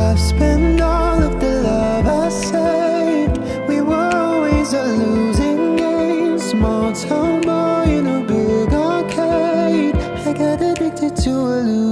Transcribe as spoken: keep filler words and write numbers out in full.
I've spent all of the love I saved. We were always a losing game. Small town boy in a big arcade. I got addicted to a loser.